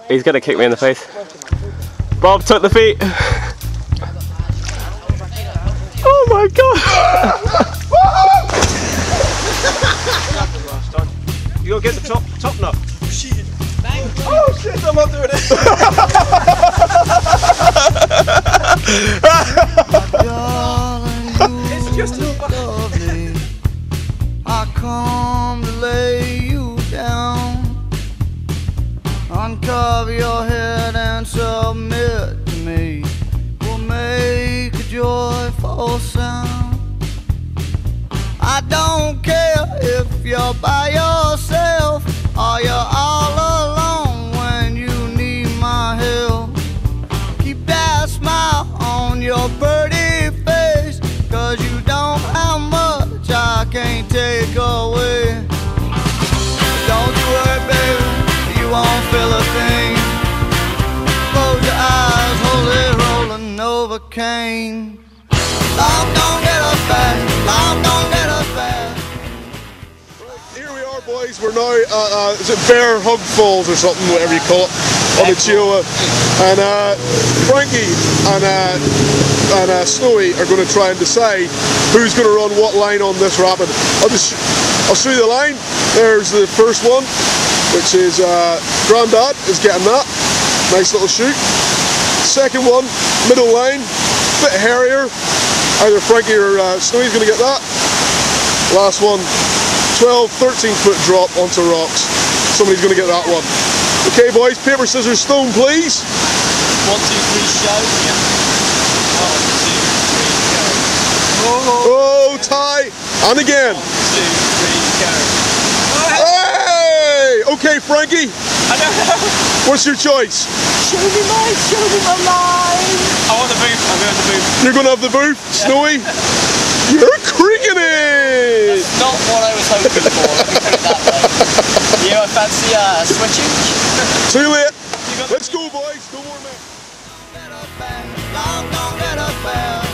He's gonna kick me in the face. Bob took the feet. Oh my god! You gotta get the top nut. Shit. Oh shit, I'm not doing it. It's just lovely. I come to lay you down, uncover your head and submit to me. We'll make a joyful sound. I don't care if you're by yourself or you're all alone when you need my help. Keep that smile on your pretty face, 'cause you don't have much I can't take away. Don't you worry, baby, you won't feel a thing. Close your eyes, hold it rolling over cane. Love don't get us back, love don't get us back. Here we are, boys. We're now at is it Bear Hug Falls or something, whatever you call it, on the Chioa. And Frankie and Snowy are going to try and decide who's going to run what line on this rapid. I'll show you the line. There's the first one, which is Grandad is getting that. Nice little shoot. Second one, middle line, bit hairier. Either Frankie or Snowy's going to get that. Last one, 12, 13 foot drop onto rocks. Somebody's going to get that one. Okay, boys, paper, scissors, stone, please. 1, 2, 3, show. Yeah. 1, 2, 3, go. Oh, tie. And again. 1, 2, 3, go. Hey! Okay, Frankie. I don't know. What's your choice? Show me my line. I want the booth. I'm going to the booth. You're going to have the booth, Snowy? You're creaking it! That's not what I was hoping for, let me put it that way. You fancy switching? Too late. Let's go, boys. No more men.